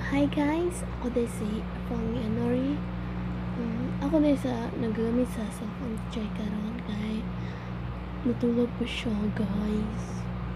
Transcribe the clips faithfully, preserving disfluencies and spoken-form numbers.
Hi guys, ako din si Fangi Anori. Um, ako din sa nagagamit sa cellphone chay karon kay natulog ko siya guys.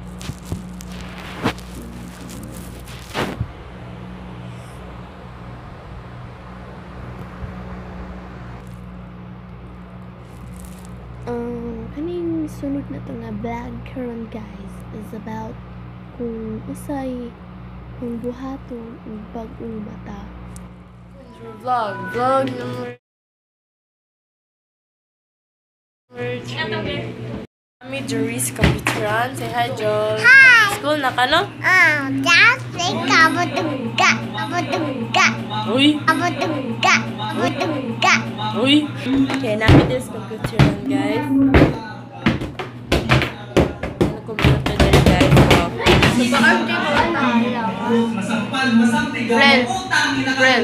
Um, kaning sunod na to nga vlog karon guys is about kung usay kung buhaton ug bag-ong mata. Vlog, vlog number three. Kami Joris Kapituran. Say hi, Joy. Hi! School na ka, no? Ah, that's it. Kabutugga. Kabutugga. Uy! Kabutugga. Kabutugga. Uy! Okay, namin this Kapituran, guys. Ano kumpleto dyan, guys? Friend. Friend.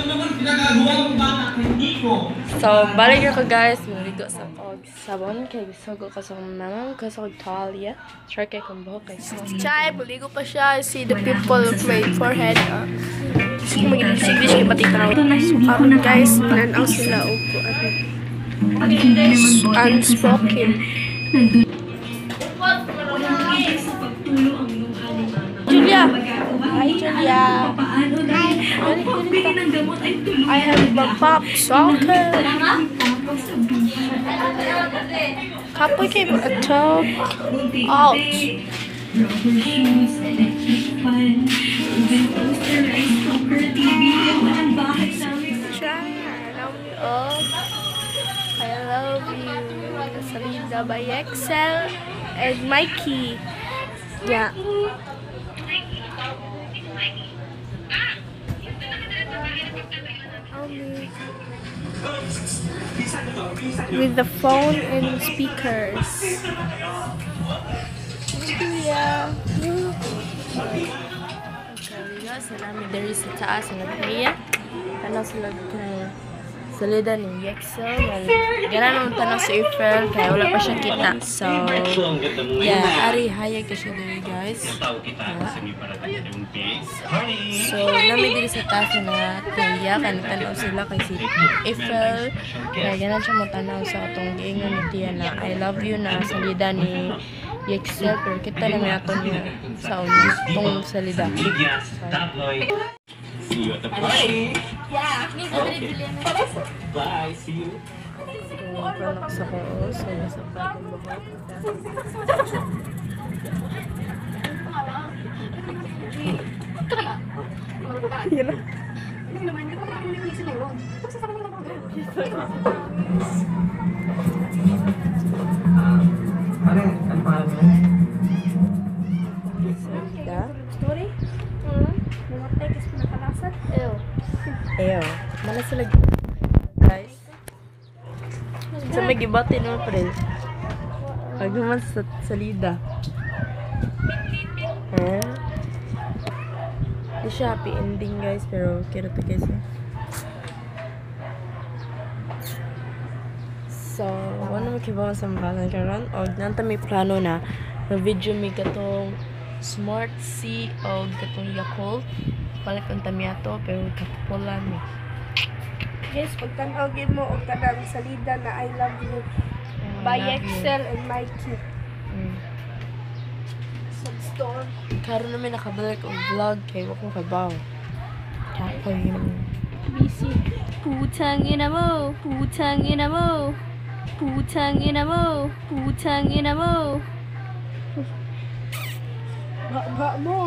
So, balik ako, guys. Maligo sa kog sabon. Kaya gusto ko kasi naman kasi ko tuwalya. Try kayo kung buhok kayo. Chai, buligo pa siya. See the people of my forehead. Uh, Sige, mag-English kayo pati tanaw. Um, guys, nanaw sila o po. Unspoken. Julia! Hi, Julia! I have a pop soccer. Kapoy kayo a talk. Ouch! I love you. Salida by Excel and Mikey. Yeah. With the phone and speakers. Yeah. Kaya sila may dari sa taas na kaya. Ano sila kaya salida ni Yexel. Gana naman tanong sa April kaya wala pa siya kita. So, yeah, ari hayag ka siya dari guys. So, namin diri sa taas na kaya kan tanong sila kay si April. Kaya gana siya mo tanong sa atong giingon ni Tia na I love you na salida ni Yexel. Pero kita naman ato niya sa una itong salida. See you at the party. Yeah. Okay. Bye. See you. Kung panak sa ko, so nasa pa kong buhok. Yan na. Story? Hmm? Namatay kasi pinakalasan? Ew. Eyo, mana sila guys. Sa may gibati naman pa rin. Pag naman sa salida. Eh? Di siya happy ending guys, pero kira to guys. Eh. So, ano mo kibaw sa mbalan karon? O, nanta may plano na na video may katong Smart C o katong Yakult. Palit ang tamiato, pero kapulan eh. Guys, pagtanawagin mo o kanang salida na I love you. Oh, By I love Excel you. and Mikey. Mm. Sa store. Karon namin nakabalik ang vlog kay wako kabaw. Kapoy yun. Busy. Putang ina mo, putang ina mo. Putang ina mo, putang ina mo. Ba-ba mo.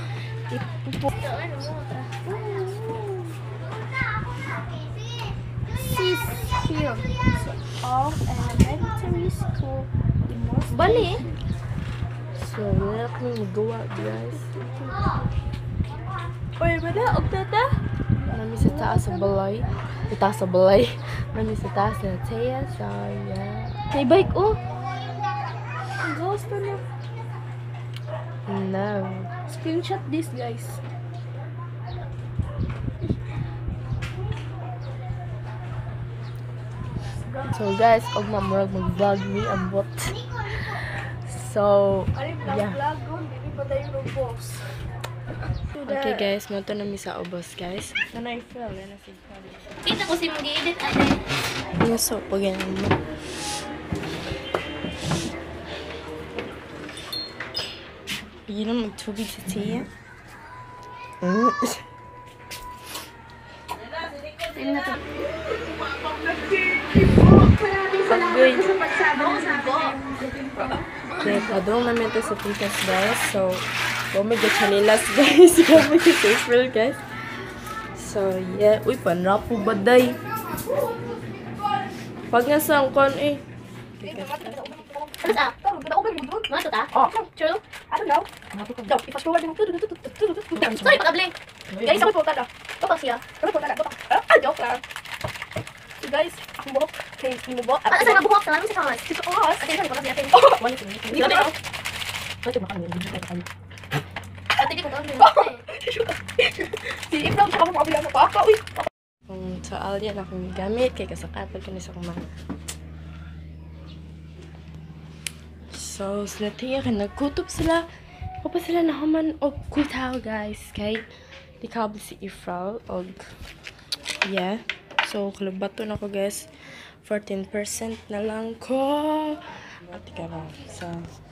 Sis here. Of elementary school. The most Bali. So, wala kami magawa guys. Oy, wala og tata. Nami sa taas sa balay. Sa taas sa balay. Nami sa taas sa Taya. So, yeah. May bike oh. Ang ghost na. No. Screenshot this, guys. So guys, og na murag mag-vlog mi ambot. So, Ari yeah. vlog vlog, hindi pa tayo ng boss. Okay guys, mato na mi sa ubos guys. Ano yung feel? Ano si Kita ko si mag-edit ate. Ano so, pag yan mo. Bigyan na magtubig sa tiya. Mm. Pag-goy. Okay, padong namin ito sa pikas guys. So, gomig at chanilas guys. Gomig at April guys. So, yeah. Uy, panrapo baday. Pag nga sa angkon eh. Ano sa? Mga tuta? Oh. True? I don't know. Daw, i-fast forward mo. Sorry, pag-abli. Guys, ako po tada. Baka siya. Ako po tada. Ah, joke lang. So guys, akong buhok. Okay, yung buhok. Ah, saan nga buhok? Saan si Thomas? Si Thomas. Ate, saan ko na siya? Hindi ko na. Ate, di ko na. Si Ibrahim, siya ako makabila mo pa. Uy. Kung sa alyan akong gamit, kay kasakapag ka na sa kumang. So, sila tiya ka nagkutob sila. Kapa sila nahaman og kutaw guys. Kay di kabel si Ifral og yeah. So, kalabato na ko guys. fourteen percent na lang ko. At ka ba? So,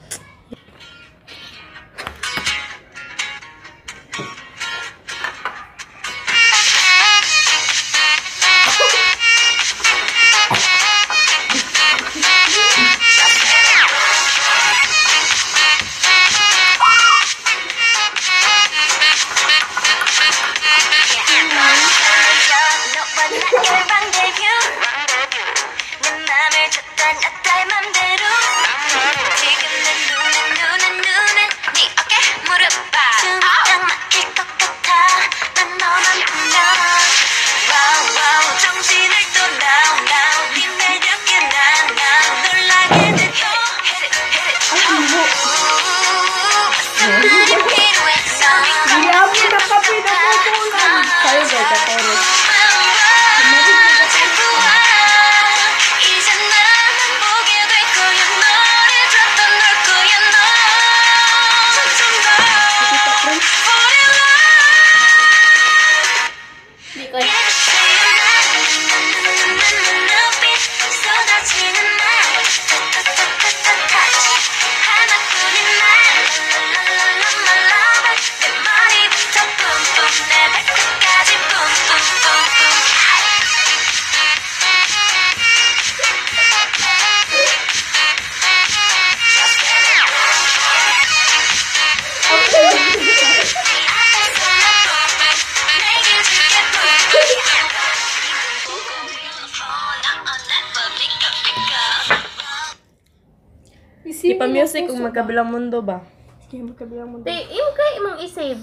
di pa music kung magkabilang mundo ba? Sige, magkabilang mo. Te, imo kay imong i-save.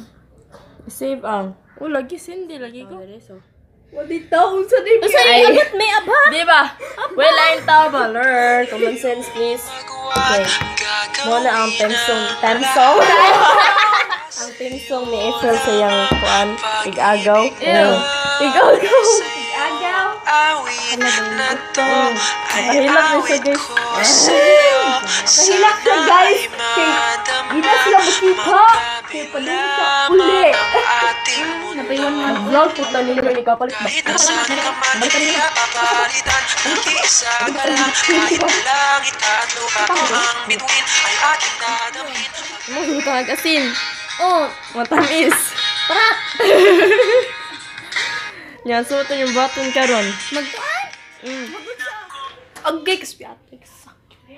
Save ang. Oh, lagi sindi lagi ko. Wadi taon sa di. Sorry, abot may abot. Di ba? Well, ayun tao ba? Learn. Common sense, please. Okay. Muna ang temsong. Temsong? Ang temsong ni April sa yung kuan. Ig-agaw. Ew. Ig-agaw. Agaw. Ano ba yun? Mm. Nakahilak na siya, guys. Kahilak na guys. Kay, di na sila makita. Kaya panalo sa uli. Napaiwan mo. Vlog po tayo nila ni kapalit ba? Ano yung tawag asin? Oh, Matamis. parat. Yan, suotan yung button karon. Magkuan? Mm. Okay, kaspiatex.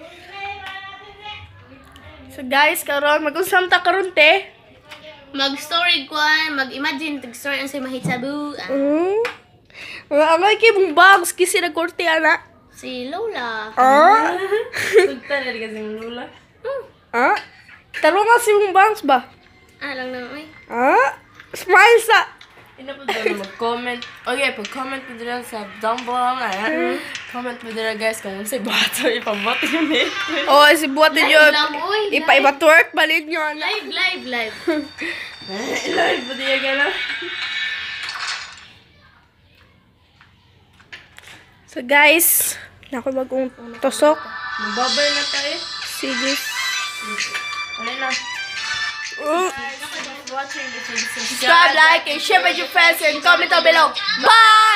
So guys, karon mag-usam ta karon te. Mag-story kuan, mag-imagine tag-story ang say mahitsabu. Ah, Hmm. Ang ay kay mong bags kisi na korte ana. si Lola. Ah? Sugtan na kasi yung lula. Ah? Taro nga si mong bags ba? Ah, lang na oy. Ah? Smile sa. Ina po doon mag-comment. Okay, pag-comment po dito sa down below nga. Comment po dito guys kung si Bato ipabot yun eh. Oh, si buhatin nyo. Live lang, uy. live. Ipa-iba twerk, balik nyo ana. Live, live, live. Live po dito gano'n. So guys, nako bagong tosok. Magbabay na tayo. Sige. Alay na. Uh, watching this video. Subscribe, like, and share with your friends, and comment down below. Bye!